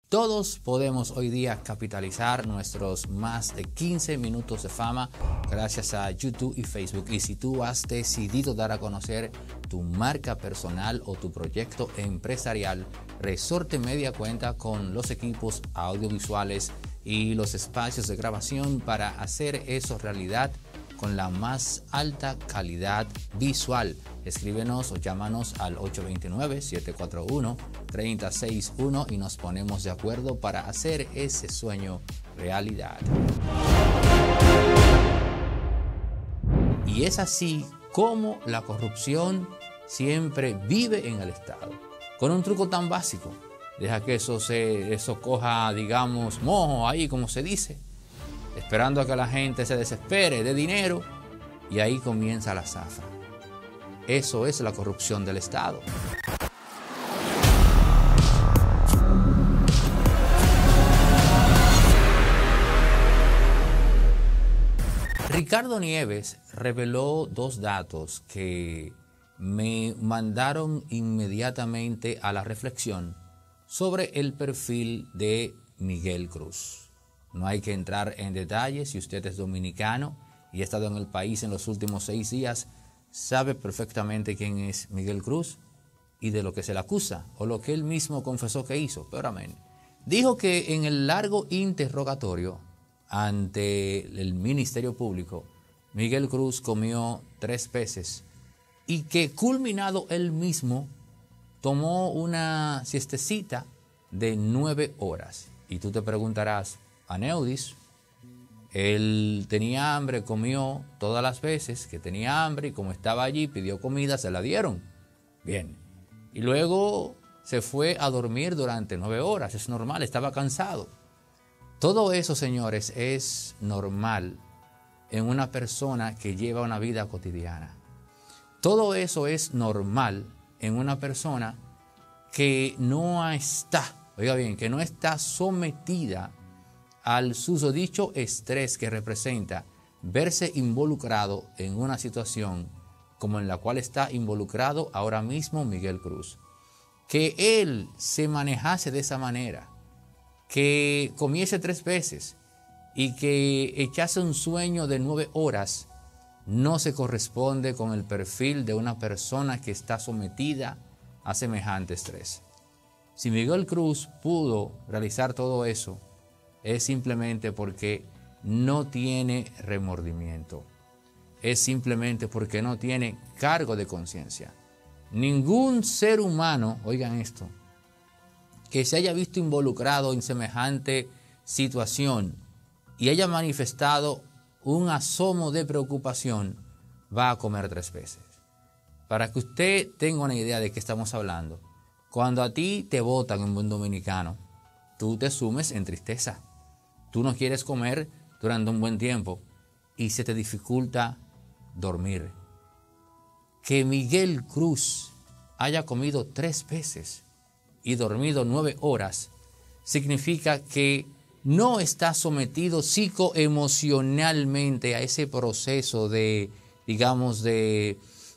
Todos podemos hoy día capitalizar nuestros más de 15 minutos de fama gracias a YouTube y Facebook. Y si tú has decidido dar a conocer tu marca personal o tu proyecto empresarial, Resorte Media cuenta con los equipos audiovisuales y los espacios de grabación para hacer eso realidad con la más alta calidad visual. Escríbenos o llámanos al 829-741-3061 y nos ponemos de acuerdo para hacer ese sueño realidad. Y es así como la corrupción siempre vive en el Estado, con un truco tan básico. Deja que eso coja, digamos, mojo ahí, como se dice, esperando a que la gente se desespere de dinero, y ahí comienza la zafra. Eso es la corrupción del Estado. Ricardo Nieves reveló dos datos que me mandaron inmediatamente a la reflexión sobre el perfil de Miguel Cruz. No hay que entrar en detalles. Si usted es dominicano y ha estado en el país en los últimos 6 días, sabe perfectamente quién es Miguel Cruz y de lo que se le acusa o lo que él mismo confesó que hizo. Pero amén. Dijo que en el largo interrogatorio ante el Ministerio Público, Miguel Cruz comió 3 veces y que culminado él mismo tomó una siestecita de 9 horas. Y tú te preguntarás, Aneudis, él tenía hambre, comió todas las veces que tenía hambre y como estaba allí pidió comida, se la dieron. Bien. Y luego se fue a dormir durante 9 horas, es normal, estaba cansado. Todo eso, señores, es normal en una persona que lleva una vida cotidiana. Todo eso es normal en una persona que no está, oiga bien, que no está sometida al susodicho estrés que representa verse involucrado en una situación como en la cual está involucrado ahora mismo Miguel Cruz. Que él se manejase de esa manera, que comiese 3 veces y que echase un sueño de 9 horas, no se corresponde con el perfil de una persona que está sometida a semejante estrés. Si Miguel Cruz pudo realizar todo eso, es simplemente porque no tiene remordimiento. Es simplemente porque no tiene cargo de conciencia. Ningún ser humano, oigan esto, que se haya visto involucrado en semejante situación y haya manifestado un asomo de preocupación, va a comer 3 veces. Para que usted tenga una idea de qué estamos hablando, cuando a ti te botan en buen dominicano, tú te sumes en tristeza. Tú no quieres comer durante un buen tiempo y se te dificulta dormir. Que Miguel Cruz haya comido 3 veces y dormido 9 horas significa que no está sometido psicoemocionalmente a ese proceso de, digamos, de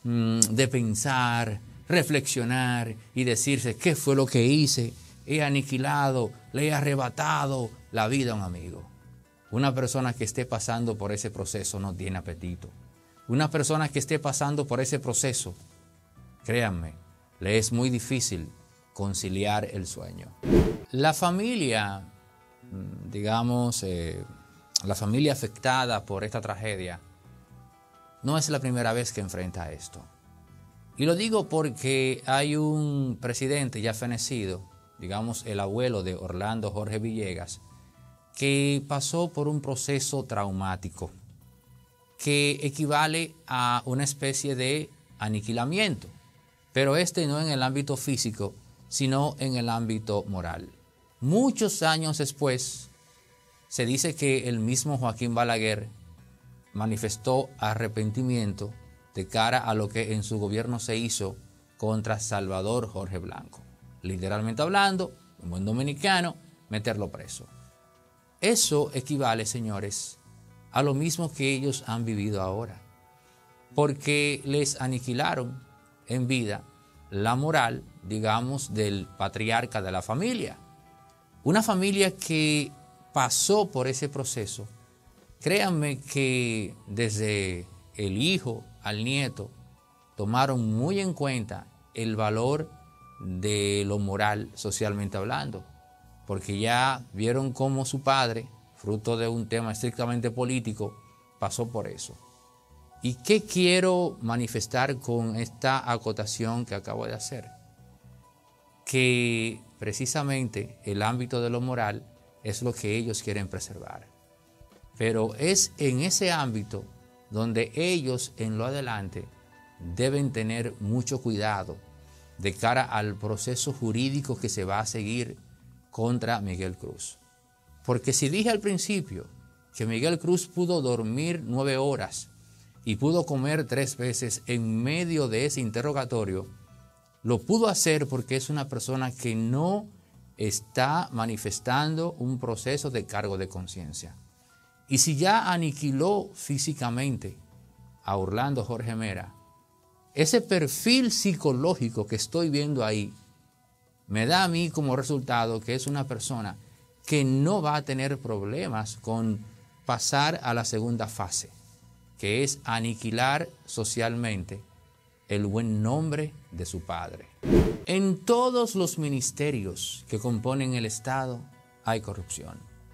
pensar, reflexionar y decirse qué fue lo que hice. He aniquilado, le he arrebatado la vida a un amigo. Una persona que esté pasando por ese proceso no tiene apetito. Una persona que esté pasando por ese proceso, créanme, le es muy difícil conciliar el sueño. La familia, digamos, la familia afectada por esta tragedia, no es la primera vez que enfrenta esto. Y lo digo porque hay un presidente ya fenecido, digamos el abuelo de Orlando Jorge Villegas, que pasó por un proceso traumático que equivale a una especie de aniquilamiento, pero no en el ámbito físico, sino en el ámbito moral. Muchos años después, se dice que el mismo Joaquín Balaguer manifestó arrepentimiento de cara a lo que en su gobierno se hizo contra Salvador Jorge Blanco. Literalmente hablando, un buen dominicano, meterlo preso. Eso equivale, señores, a lo mismo que ellos han vivido ahora, porque les aniquilaron en vida la moral, digamos, del patriarca de la familia. Una familia que pasó por ese proceso, créanme que desde el hijo al nieto tomaron muy en cuenta el valor de lo moral socialmente hablando, porque ya vieron cómo su padre, fruto de un tema estrictamente político, pasó por eso. ¿Y qué quiero manifestar con esta acotación que acabo de hacer? Que precisamente el ámbito de lo moral es lo que ellos quieren preservar. Pero es en ese ámbito donde ellos en lo adelante deben tener mucho cuidado de cara al proceso jurídico que se va a seguir contra Miguel Cruz. Porque si dije al principio que Miguel Cruz pudo dormir 9 horas y pudo comer 3 veces en medio de ese interrogatorio, lo pudo hacer porque es una persona que no está manifestando un proceso de cargo de conciencia. Y si ya aniquiló físicamente a Orlando Jorge Mera, ese perfil psicológico que estoy viendo ahí me da a mí como resultado que es una persona que no va a tener problemas con pasar a la segunda fase, que es aniquilar socialmente el buen nombre de su padre. En todos los ministerios que componen el Estado hay corrupción,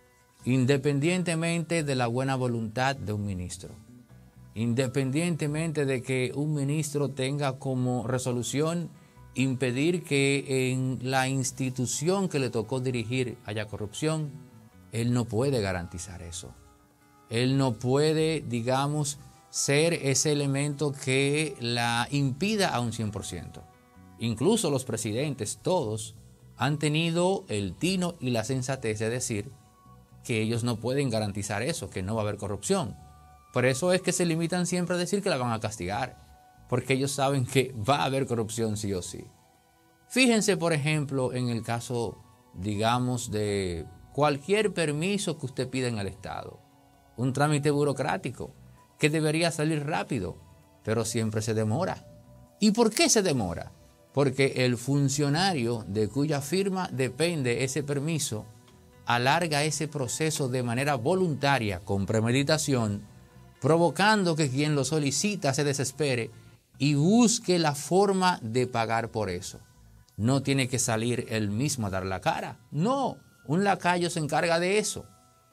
independientemente de la buena voluntad de un ministro, independientemente de que un ministro tenga como resolución impedir que en la institución que le tocó dirigir haya corrupción, él no puede garantizar eso. Él no puede, digamos, ser ese elemento que la impida a un 100%. Incluso los presidentes, todos, han tenido el tino y la sensatez de decir que ellos no pueden garantizar eso, que no va a haber corrupción. Por eso es que se limitan siempre a decir que la van a castigar, porque ellos saben que va a haber corrupción sí o sí. Fíjense, por ejemplo, en el caso, digamos, de cualquier permiso que usted pida en el Estado. Un trámite burocrático que debería salir rápido, pero siempre se demora. ¿Y por qué se demora? Porque el funcionario de cuya firma depende ese permiso alarga ese proceso de manera voluntaria, con premeditación, provocando que quien lo solicita se desespere y busque la forma de pagar por eso. No tiene que salir él mismo a dar la cara. No, un lacayo se encarga de eso.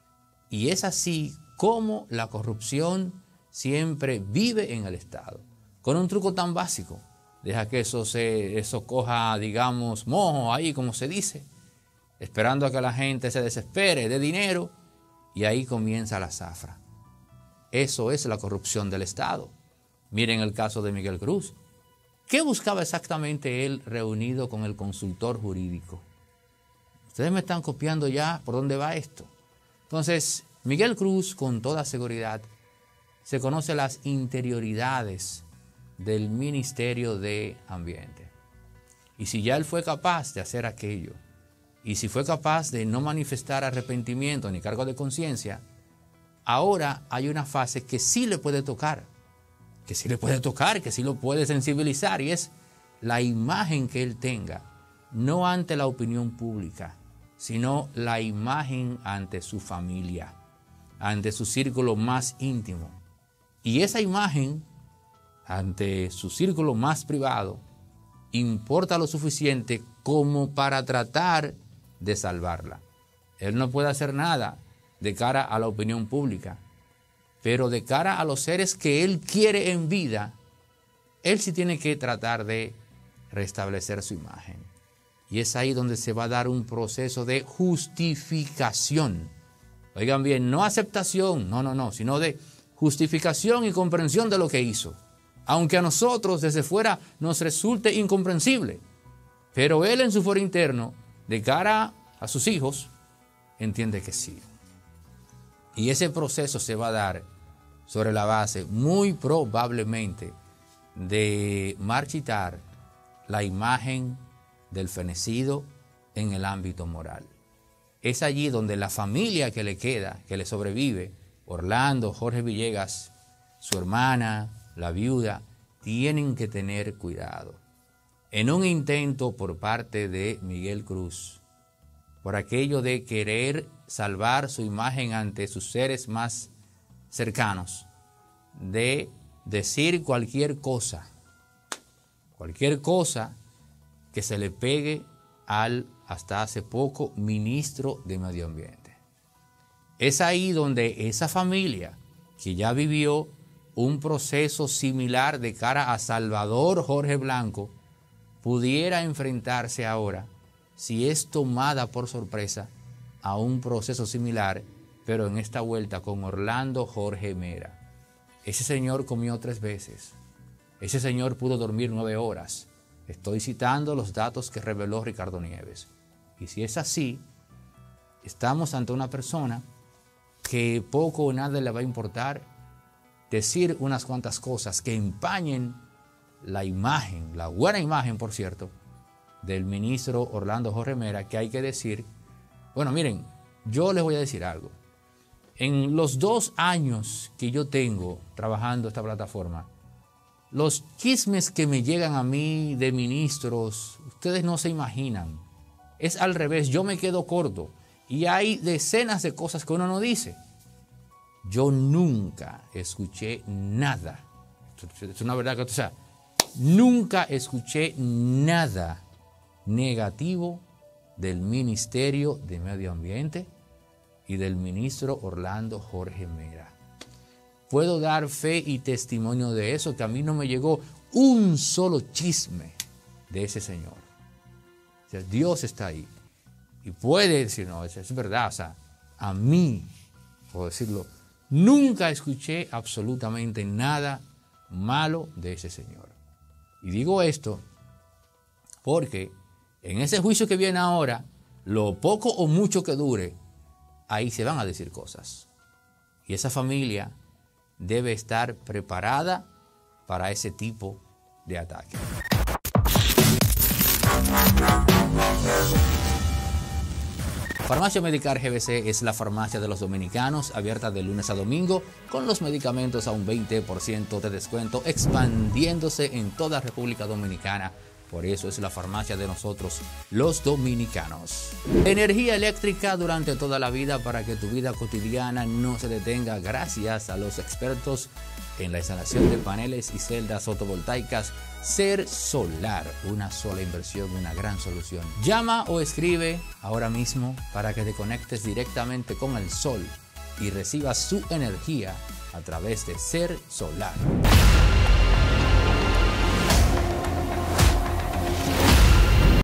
Y es así como la corrupción siempre vive en el Estado. Con un truco tan básico. Deja que eso coja, digamos, mojo ahí, como se dice, esperando a que la gente se desespere de dinero, y ahí comienza la zafra. Eso es la corrupción del Estado. Miren el caso de Miguel Cruz. ¿Qué buscaba exactamente él reunido con el consultor jurídico? Ustedes me están copiando ya por dónde va esto. Entonces, Miguel Cruz, con toda seguridad, se conoce las interioridades del Ministerio de Ambiente. Y si ya él fue capaz de hacer aquello, y si fue capaz de no manifestar arrepentimiento ni cargo de conciencia, ahora hay una fase que sí le puede tocar, que sí lo puede sensibilizar, y es la imagen que él tenga, no ante la opinión pública, sino la imagen ante su familia, ante su círculo más íntimo. Y esa imagen ante su círculo más privado importa lo suficiente como para tratar de salvarla. Él no puede hacer nada de cara a la opinión pública, pero de cara a los seres que él quiere en vida, él sí tiene que tratar de restablecer su imagen. Y es ahí donde se va a dar un proceso de justificación. Oigan bien, no aceptación, no, sino de justificación y comprensión de lo que hizo. Aunque a nosotros desde fuera nos resulte incomprensible, pero él en su foro interno, de cara a sus hijos, entiende que sí. Y ese proceso se va a dar sobre la base, muy probablemente, de marchitar la imagen del fenecido en el ámbito moral. Es allí donde la familia que le queda, que le sobrevive, Orlando, Jorge Villegas, su hermana, la viuda, tienen que tener cuidado. En un intento por parte de Miguel Cruz por aquello de querer salvar su imagen ante sus seres más cercanos, de decir cualquier cosa que se le pegue al hasta hace poco ministro de Medio Ambiente. Es ahí donde esa familia que ya vivió un proceso similar de cara a Salvador Jorge Blanco pudiera enfrentarse ahora, si es tomada por sorpresa, a un proceso similar, pero en esta vuelta con Orlando Jorge Mera. Ese señor comió 3 veces. Ese señor pudo dormir 9 horas. Estoy citando los datos que reveló Ricardo Nieves. Y si es así, estamos ante una persona que poco o nada le va a importar decir unas cuantas cosas que empañen la imagen, la buena imagen, por cierto, del ministro Orlando Jorge Mera, que hay que decir, bueno, miren, yo les voy a decir algo. En los 2 años que yo tengo trabajando esta plataforma, los chismes que me llegan a mí de ministros, ustedes no se imaginan. Es al revés, yo me quedo corto y hay decenas de cosas que uno no dice. Yo nunca escuché nada. Es una verdad que, o sea, nunca escuché nada negativo del Ministerio de Medio Ambiente y del ministro Orlando Jorge Mera. Puedo dar fe y testimonio de eso, que a mí no me llegó un solo chisme de ese señor. O sea, Dios está ahí. Y puede decir, no, es verdad, o sea, a mí, puedo decirlo, nunca escuché absolutamente nada malo de ese señor. Y digo esto porque en ese juicio que viene ahora, lo poco o mucho que dure, ahí se van a decir cosas. Y esa familia debe estar preparada para ese tipo de ataque. Farmacia Medicar GBC es la farmacia de los dominicanos, abierta de lunes a domingo, con los medicamentos a un 20% de descuento, expandiéndose en toda República Dominicana. Por eso es la farmacia de nosotros, los dominicanos. Energía eléctrica durante toda la vida para que tu vida cotidiana no se detenga, gracias a los expertos en la instalación de paneles y celdas fotovoltaicas Ser Solar. Una sola inversión, una gran solución. Llama o escribe ahora mismo para que te conectes directamente con el sol y recibas su energía a través de Ser Solar.